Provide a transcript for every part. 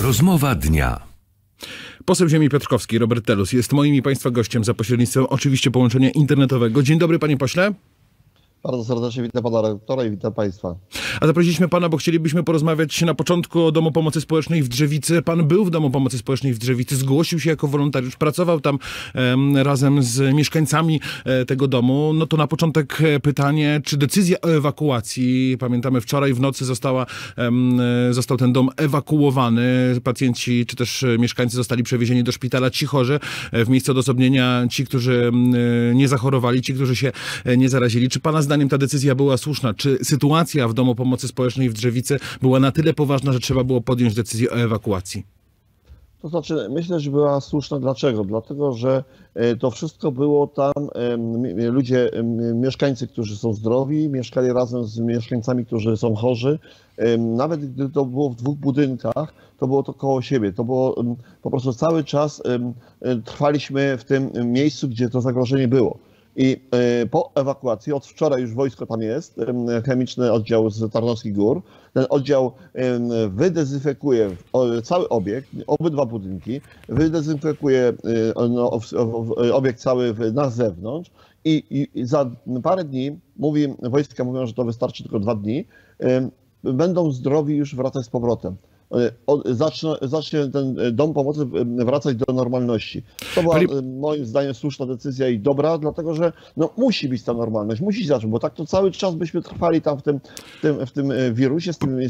Rozmowa dnia. Poseł ziemi piotrkowski Robert Telus jest moim i państwa gościem za pośrednictwem oczywiście połączenia internetowego. Dzień dobry, panie pośle. Bardzo serdecznie witam pana redaktora i witam państwa. A zaprosiliśmy pana, bo chcielibyśmy porozmawiać na początku o Domu Pomocy Społecznej w Drzewicy. Pan był w Domu Pomocy Społecznej w Drzewicy, zgłosił się jako wolontariusz, pracował tam razem z mieszkańcami tego domu. No to na początek pytanie, czy decyzja o ewakuacji, pamiętamy wczoraj w nocy został ten dom ewakuowany, pacjenci czy też mieszkańcy zostali przewiezieni do szpitala, ci chorzy w miejsce odosobnienia, ci, którzy nie zachorowali, ci, którzy się nie zarazili. Czy pana zdaniem ta decyzja była słuszna? Czy sytuacja w Domu Pomocy Społecznej w Drzewicy była na tyle poważna, że trzeba było podjąć decyzję o ewakuacji? To znaczy, myślę, że była słuszna. Dlaczego? Dlatego, że to wszystko było tam, ludzie, mieszkańcy, którzy są zdrowi, mieszkali razem z mieszkańcami, którzy są chorzy. Nawet gdy to było w dwóch budynkach, to było to koło siebie. To było po prostu cały czas trwaliśmy w tym miejscu, gdzie to zagrożenie było. I po ewakuacji, od wczoraj już wojsko tam jest, chemiczny oddział z Tarnowskich Gór. Ten oddział wydezynfekuje cały obiekt, obydwa budynki, wydezynfekuje obiekt cały na zewnątrz i za parę dni, wojska mówią, że to wystarczy tylko 2 dni, będą zdrowi już wracać z powrotem. Zacznie ten dom pomocy wracać do normalności. To była moim zdaniem słuszna decyzja i dobra, dlatego że musi być ta normalność, musi zacząć, bo tak to cały czas byśmy trwali tam w tym wirusie,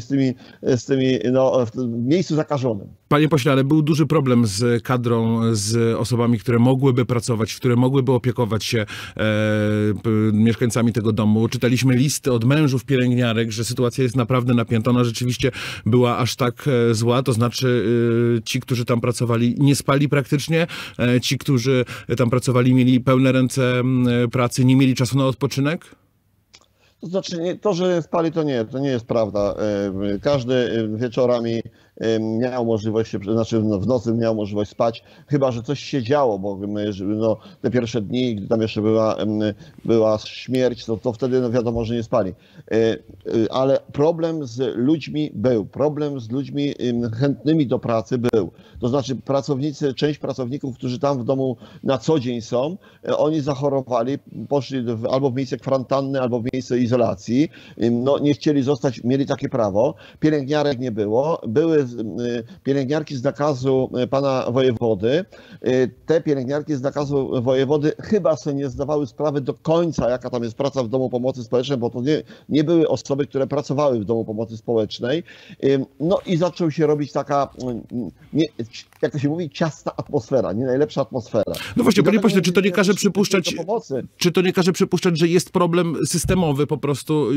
w tym miejscu zakażonym. Panie pośle, ale był duży problem z kadrą, z osobami, które mogłyby pracować, które mogłyby opiekować się mieszkańcami tego domu. Czytaliśmy listy od mężów pielęgniarek, że sytuacja jest naprawdę napięta. Ona rzeczywiście była aż tak zła, to znaczy ci, którzy tam pracowali, nie spali praktycznie, ci, którzy tam pracowali, mieli pełne ręce pracy, nie mieli czasu na odpoczynek? To znaczy, to, że spali, to nie jest prawda. Każdy wieczorami miał możliwość, w nocy miał możliwość spać, chyba że coś się działo, bo te pierwsze dni, gdy tam jeszcze była śmierć, to wtedy wiadomo, że nie spali. Ale problem z ludźmi był, problem z ludźmi chętnymi do pracy był. To znaczy część pracowników, którzy tam w domu na co dzień są, oni zachorowali, poszli albo w miejsce kwarantanny, albo w miejsce izolacji, nie chcieli zostać, mieli takie prawo, pielęgniarek nie było, były pielęgniarki z nakazu pana wojewody. Te pielęgniarki z nakazu wojewody chyba sobie nie zdawały sprawy do końca, jaka tam jest praca w Domu Pomocy Społecznej, bo to nie były osoby, które pracowały w Domu Pomocy Społecznej. I zaczął się robić taka, jak to się mówi, ciasna atmosfera, nie najlepsza atmosfera. No właśnie, panie pośle, czy to nie każe przypuszczać, że jest problem systemowy po prostu,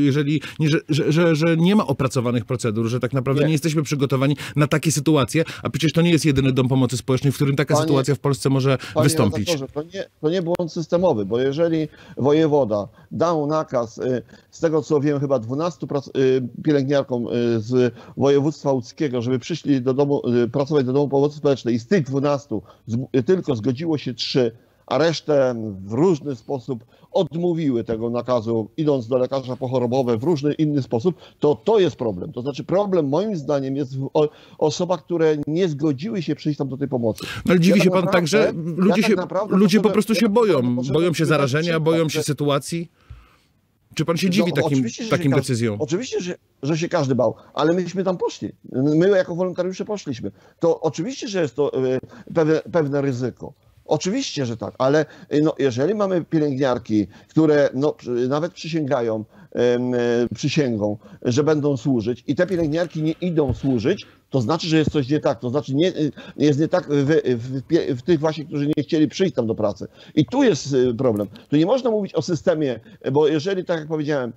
że nie ma opracowanych procedur, że tak naprawdę nie jesteśmy przygotowani na takie sytuacje, a przecież to nie jest jedyny dom pomocy społecznej, w którym taka sytuacja w Polsce może wystąpić. To nie błąd systemowy, bo jeżeli wojewoda dał nakaz, z tego co wiem, chyba 12 pielęgniarkom z województwa łódzkiego, żeby przyszli do domu, pracować do Domu Pomocy Społecznej i z tych 12 tylko zgodziło się 3, a resztę w różny sposób odmówiły tego nakazu, idąc do lekarza pochorobowe w różny inny sposób, to jest problem. To znaczy problem moim zdaniem jest w osobach, które nie zgodziły się przyjść tam do tej pomocy. No ale dziwi się pan tak, że ludzie po prostu się boją się zarażenia, boją się sytuacji? Czy pan się dziwi takim decyzjom? Oczywiście, że się każdy bał, ale myśmy tam poszli. My jako wolontariusze poszliśmy. To oczywiście, że jest to pewne ryzyko. Oczywiście, że tak, ale jeżeli mamy pielęgniarki, które nawet przysięgają przysięgą, że będą służyć i te pielęgniarki nie idą służyć, to znaczy, że jest coś nie tak. To znaczy, jest nie tak w tych właśnie, którzy nie chcieli przyjść tam do pracy. I tu jest problem. Tu nie można mówić o systemie, bo jeżeli, tak jak powiedziałem,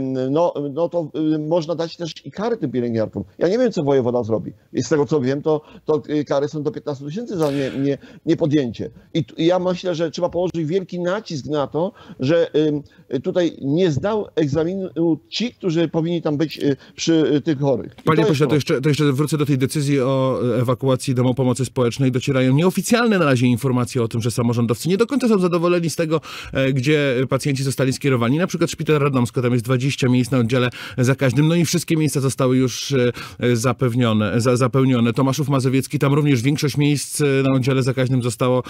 to można dać też i kary tym pielęgniarkom. Ja nie wiem, co wojewoda zrobi. I z tego, co wiem, to kary są do 15 000 za niepodjęcie. I ja myślę, że trzeba położyć wielki nacisk na to, że tutaj nie zdał egzaminu ci, którzy powinni tam być przy tych chorych. Panie pośle, to jeszcze wrócę do tej decyzji o ewakuacji domu pomocy społecznej docierają nieoficjalne na razie informacje o tym, że samorządowcy nie do końca są zadowoleni z tego, gdzie pacjenci zostali skierowani. Na przykład szpital Radomsko, tam jest 20 miejsc na oddziale zakaźnym, no i wszystkie miejsca zostały już zapełnione. Tomaszów Mazowiecki, tam również większość miejsc na oddziale zakaźnym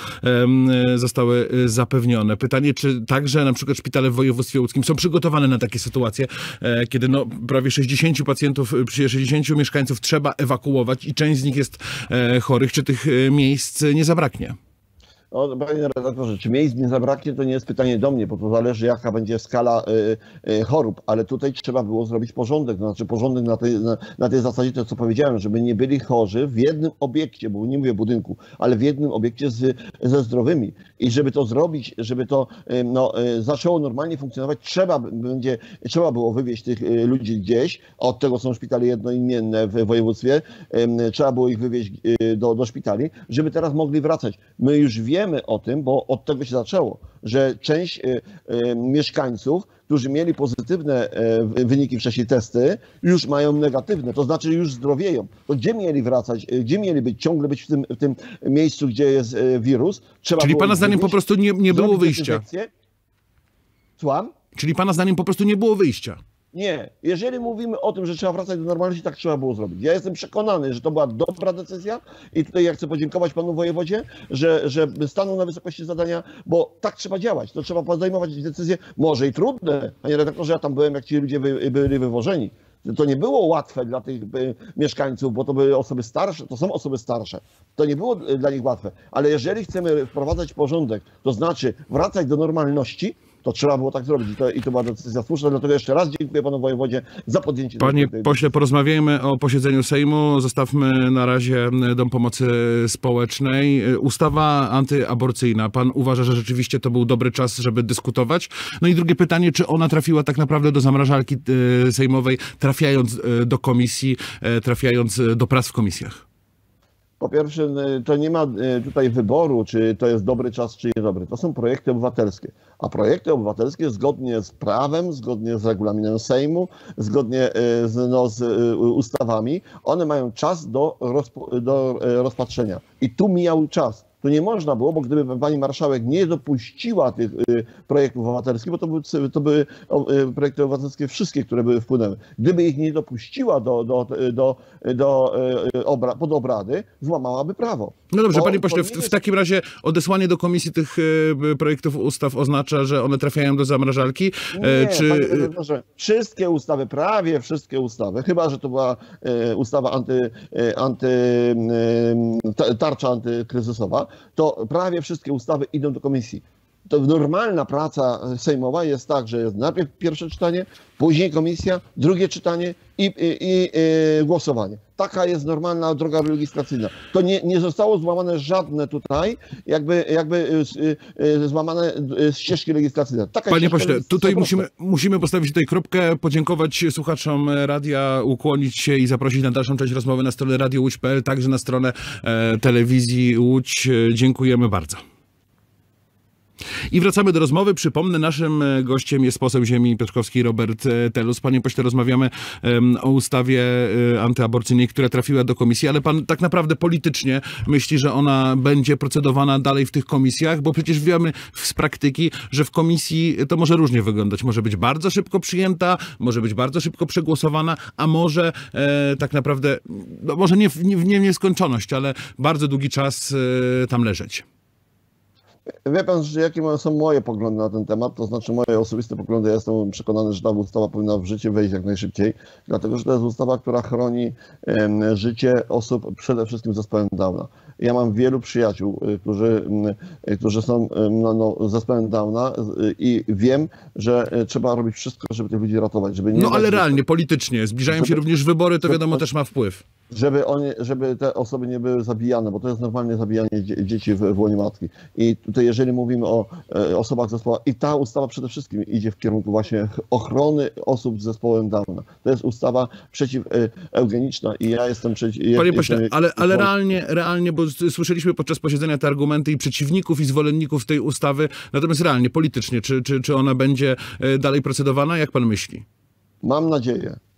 zostały zapewnione. Pytanie, czy także na przykład szpitale w województwie łódzkim są przygotowane na takie sytuacje, kiedy no, prawie 60 pacjentów, 60 mieszkańców trzeba ewakuować i część z nich jest chorych. Czy tych miejsc nie zabraknie? No, panie redaktorze, czy miejsc nie zabraknie, to nie jest pytanie do mnie, bo to zależy, jaka będzie skala chorób, ale tutaj trzeba było zrobić porządek, to znaczy porządek na tej zasadzie, to co powiedziałem, żeby nie byli chorzy w jednym obiekcie, bo nie mówię budynku, ale w jednym obiekcie ze zdrowymi. I żeby to zrobić, żeby to zaczęło normalnie funkcjonować, trzeba było wywieźć tych ludzi gdzieś, a od tego są szpitale jednoimienne w województwie, trzeba było ich wywieźć do szpitali, żeby teraz mogli wracać. My już wiemy o tym, bo od tego się zaczęło, że część mieszkańców, którzy mieli pozytywne wyniki wcześniej testy, już mają negatywne, to znaczy już zdrowieją. To gdzie mieli wracać, gdzie mieli być, ciągle być w tym miejscu, gdzie jest wirus? Czyli pana zdaniem po prostu nie było wyjścia? Słucham? Czyli pana zdaniem po prostu nie było wyjścia? Nie. Jeżeli mówimy o tym, że trzeba wracać do normalności, tak trzeba było zrobić. Ja jestem przekonany, że to była dobra decyzja i tutaj ja chcę podziękować panu wojewodzie, że stanął na wysokości zadania, bo tak trzeba działać. To trzeba podejmować decyzje, może i trudne. Panie redaktorze, ja tam byłem, jak ci ludzie byli wywożeni. To nie było łatwe dla tych mieszkańców, bo to były osoby starsze, to są osoby starsze. To nie było dla nich łatwe. Ale jeżeli chcemy wprowadzać porządek, to znaczy wracać do normalności, to trzeba było tak zrobić i to była decyzja słuszna. Dlatego jeszcze raz dziękuję panu wojewodzie za podjęcie. Panie pośle, porozmawiajmy o posiedzeniu Sejmu. Zostawmy na razie Dom Pomocy Społecznej. Ustawa antyaborcyjna. Pan uważa, że rzeczywiście to był dobry czas, żeby dyskutować? No i drugie pytanie, czy ona trafiła tak naprawdę do zamrażarki sejmowej, trafiając do komisji, trafiając do prac w komisjach? Po pierwsze, to nie ma tutaj wyboru, czy to jest dobry czas, czy niedobry. To są projekty obywatelskie. A projekty obywatelskie zgodnie z prawem, zgodnie z regulaminem Sejmu, zgodnie z ustawami, one mają czas do rozpatrzenia. I tu mijał czas. Tu nie można było, bo gdyby pani marszałek nie dopuściła tych projektów obywatelskich, bo to były projekty obywatelskie wszystkie, które były wpłynęły. Gdyby ich nie dopuściła pod obrady, złamałaby prawo. No dobrze, panie pośle, w takim razie odesłanie do komisji tych projektów ustaw oznacza, że one trafiają do zamrażarki? Nie, panie, wszystkie ustawy, prawie wszystkie ustawy, chyba że to była ustawa tarcza antykryzysowa, to prawie wszystkie ustawy idą do komisji. To normalna praca sejmowa jest tak, że jest najpierw pierwsze czytanie, później komisja, drugie czytanie i głosowanie. Taka jest normalna droga legislacyjna. To nie zostało złamane żadne tutaj, jakby złamane ścieżki legislacyjne. Panie pośle, tutaj musimy postawić tutaj kropkę, podziękować słuchaczom radia, ukłonić się i zaprosić na dalszą część rozmowy na stronę radiołódź.pl, także na stronę telewizji Łódź. Dziękujemy bardzo. I wracamy do rozmowy. Przypomnę, naszym gościem jest poseł ziemi piotrkowskiej Robert Telus. Panie pośle, rozmawiamy o ustawie antyaborcyjnej, która trafiła do komisji, ale pan tak naprawdę politycznie myśli, że ona będzie procedowana dalej w tych komisjach, bo przecież wiemy z praktyki, że w komisji to może różnie wyglądać. Może być bardzo szybko przyjęta, może być bardzo szybko przegłosowana, a może tak naprawdę, no może nie w nieskończoność, ale bardzo długi czas tam leżeć. Wie pan, że jakie są moje poglądy na ten temat, to znaczy moje osobiste poglądy. Ja jestem przekonany, że ta ustawa powinna w życie wejść jak najszybciej, dlatego że to jest ustawa, która chroni życie osób przede wszystkim z zespołem Downa. Ja mam wielu przyjaciół, którzy są z zespołem Downa i wiem, że trzeba robić wszystko, żeby tych ludzi ratować. Żeby nie ale realnie, politycznie, zbliżają się również wybory, to wiadomo też ma wpływ. Żeby te osoby nie były zabijane, bo to jest normalnie zabijanie dzieci w łonie matki. I tutaj jeżeli mówimy o osobach z zespołu, i ta ustawa przede wszystkim idzie w kierunku właśnie ochrony osób z zespołem Downa. To jest ustawa przeciweugeniczna i ja jestem przeciw... Panie pośle, ale realnie, bo słyszeliśmy podczas posiedzenia te argumenty i przeciwników, i zwolenników tej ustawy, natomiast realnie, politycznie, czy ona będzie dalej procedowana? Jak pan myśli? Mam nadzieję.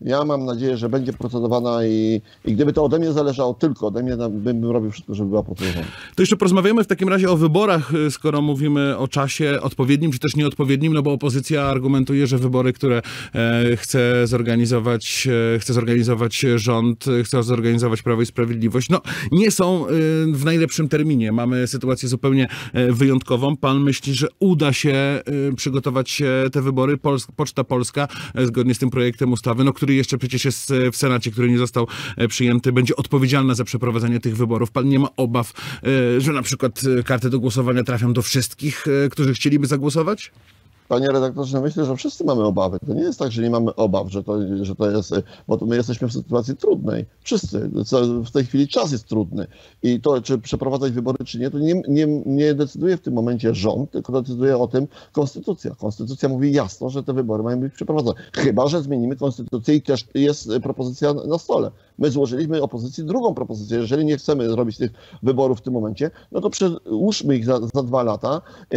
Ja mam nadzieję, że będzie procedowana i gdyby to ode mnie zależało, tylko ode mnie, bym robił wszystko, żeby była procedowana. To jeszcze porozmawiamy w takim razie o wyborach, skoro mówimy o czasie odpowiednim czy też nieodpowiednim, no bo opozycja argumentuje, że wybory, które chce zorganizować rząd, chce zorganizować Prawo i Sprawiedliwość, no nie są w najlepszym terminie. Mamy sytuację zupełnie wyjątkową. Pan myśli, że uda się przygotować te wybory? Poczta Polska, zgodnie z tym projektem ustawy, no, który jeszcze przecież jest w Senacie, który nie został przyjęty, będzie odpowiedzialna za przeprowadzenie tych wyborów. Pan nie ma obaw, że na przykład karty do głosowania trafią do wszystkich, którzy chcieliby zagłosować? Panie redaktorze, myślę, że wszyscy mamy obawy. To nie jest tak, że nie mamy obaw, że to jest, bo to my jesteśmy w sytuacji trudnej. Wszyscy. W tej chwili czas jest trudny. I to, czy przeprowadzać wybory, czy nie, to nie decyduje w tym momencie rząd, tylko decyduje o tym konstytucja. Konstytucja mówi jasno, że te wybory mają być przeprowadzone. Chyba że zmienimy konstytucję i też jest propozycja na stole. My złożyliśmy opozycji drugą propozycję. Jeżeli nie chcemy zrobić tych wyborów w tym momencie, no to przedłużmy ich za 2 lata,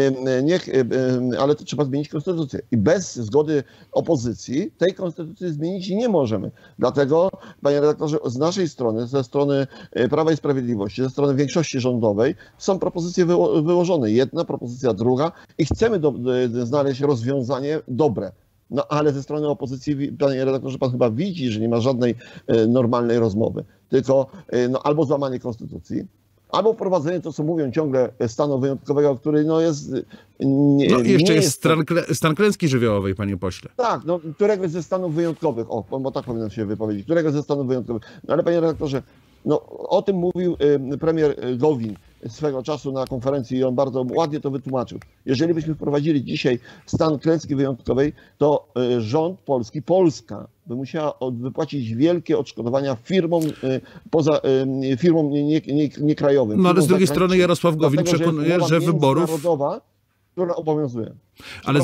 ale to trzeba zmienić konstytucję. I bez zgody opozycji tej konstytucji zmienić nie możemy. Dlatego, panie redaktorze, z naszej strony, ze strony Prawa i Sprawiedliwości, ze strony większości rządowej są propozycje wyłożone. Jedna propozycja, druga i chcemy znaleźć rozwiązanie dobre. No ale ze strony opozycji, panie redaktorze, pan chyba widzi, że nie ma żadnej normalnej rozmowy, tylko albo złamanie konstytucji, albo wprowadzenie, to co mówią ciągle, stanu wyjątkowego, który jest... Jeszcze jest stan klęski żywiołowej, panie pośle. Tak, któregoś ze stanów wyjątkowych, bo tak powinienem się wypowiedzieć, któregoś ze stanów wyjątkowych. No ale panie redaktorze, o tym mówił premier Gowin swego czasu na konferencji i on bardzo ładnie to wytłumaczył. Jeżeli byśmy wprowadzili dzisiaj stan klęski wyjątkowej, to rząd polski, Polska by musiała wypłacić wielkie odszkodowania firmom firmom niekrajowym. No ale z drugiej strony Jarosław Gowin przekonuje, że wyborów... Narodowa, która obowiązuje. Ale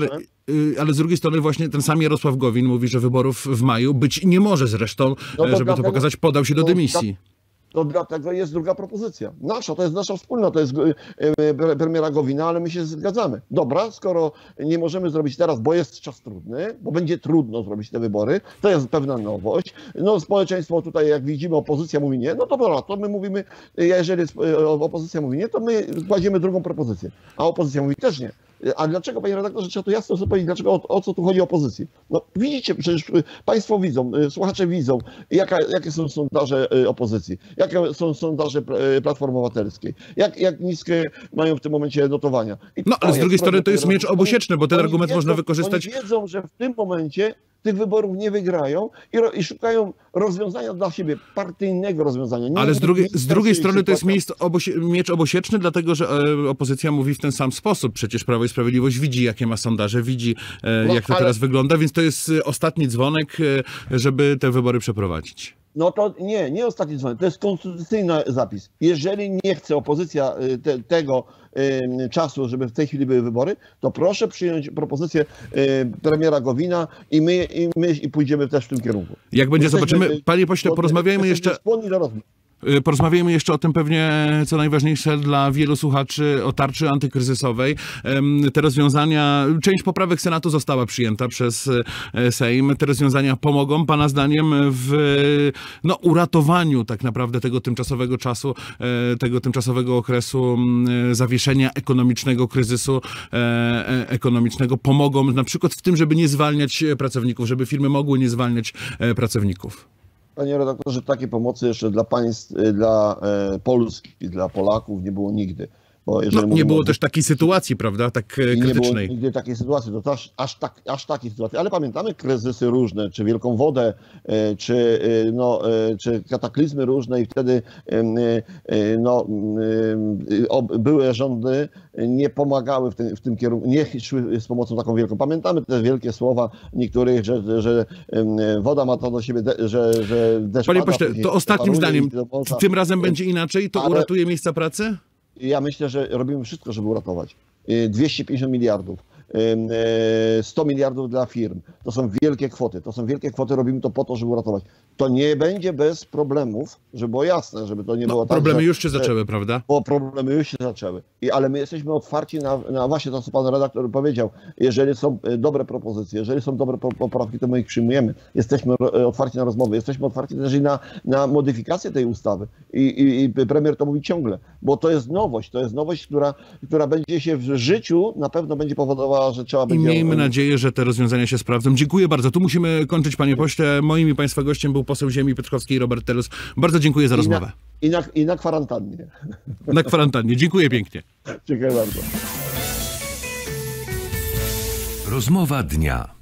z drugiej strony właśnie ten sam Jarosław Gowin mówi, że wyborów w maju być nie może zresztą, żeby to pokazać, podał się do dymisji. To dlatego jest druga propozycja. To jest nasza wspólna, to jest premiera Gowina, ale my się zgadzamy. Dobra, skoro nie możemy zrobić teraz, bo jest czas trudny, bo będzie trudno zrobić te wybory, to jest pewna nowość. Społeczeństwo tutaj, jak widzimy, opozycja mówi nie, no to dobra, to my mówimy, jeżeli opozycja mówi nie, to my kładziemy drugą propozycję, a opozycja mówi też nie. A dlaczego, panie redaktorze, trzeba to jasno sobie powiedzieć, dlaczego, o co tu chodzi o opozycji? No widzicie, przecież państwo widzą, słuchacze widzą, jakie są sondaże opozycji, jakie są sondaże Platformy Obywatelskiej, jak niskie mają w tym momencie notowania. Ale z drugiej strony to jest miecz obosieczny, bo ten argument można wykorzystać... Oni wiedzą, że w tym momencie tych wyborów nie wygrają i szukają rozwiązania dla siebie, partyjnego rozwiązania. Ale z drugiej strony to jest miecz obosieczny, dlatego że opozycja mówi w ten sam sposób. Przecież Prawo i Sprawiedliwość widzi, jakie ma sondaże, widzi, jak to teraz wygląda, więc to jest ostatni dzwonek, żeby te wybory przeprowadzić. No to nie ostatni dzwonek, to jest konstytucyjny zapis. Jeżeli nie chce opozycja tego czasu, żeby w tej chwili były wybory, to proszę przyjąć propozycję premiera Gowina i my pójdziemy też w tym kierunku. Jak będzie, zobaczymy. Panie pośle, porozmawiajmy jeszcze... Skłonni do rozmów. Porozmawiajmy jeszcze o tym pewnie, co najważniejsze dla wielu słuchaczy, o tarczy antykryzysowej. Te rozwiązania, część poprawek Senatu została przyjęta przez Sejm. Te rozwiązania pomogą, pana zdaniem, w uratowaniu tak naprawdę tego tymczasowego czasu, tego tymczasowego okresu zawieszenia ekonomicznego, kryzysu ekonomicznego. Pomogą na przykład w tym, żeby nie zwalniać pracowników, żeby firmy mogły nie zwalniać pracowników. Panie redaktorze, takiej pomocy jeszcze dla państw, dla Polski, dla Polaków nie było nigdy. Bo nie było też takiej sytuacji, prawda, tak krytycznej. Nie było nigdy takiej sytuacji, to aż takiej sytuacji. Ale pamiętamy kryzysy różne, czy wielką wodę, czy kataklizmy różne i wtedy były rządy nie pomagały w tym kierunku, nie szły z pomocą taką wielką. Pamiętamy te wielkie słowa niektórych, że woda ma to do siebie, że deszcz Panie pada. pośle, to ostatnim zdaniem, tym razem będzie inaczej? To uratuje miejsca pracy? Ja myślę, że robimy wszystko, żeby uratować. 250 miliardów, 100 miliardów dla firm. To są wielkie kwoty. Robimy to po to, żeby uratować. To nie będzie bez problemów, żeby było jasne, żeby to nie było tak, problemy że, już się zaczęły, prawda? Bo problemy już się zaczęły. Ale my jesteśmy otwarci na właśnie to, co pan redaktor powiedział. Jeżeli są dobre propozycje, jeżeli są dobre poprawki, to my ich przyjmujemy. Jesteśmy otwarci na rozmowy, jesteśmy otwarci też i na modyfikację tej ustawy. I premier to mówi ciągle, bo to jest nowość, która będzie się w życiu na pewno będzie powodowała, że trzeba będzie... I miejmy nadzieję, że te rozwiązania się sprawdzą. Dziękuję bardzo. Tu musimy kończyć, panie pośle. Moim i państwa gościem był poseł ziemi piotrkowskiej Robert Telus. Bardzo dziękuję za rozmowę. I na kwarantannie. Na kwarantannie. Dziękuję pięknie. Dziękuję bardzo. Rozmowa dnia.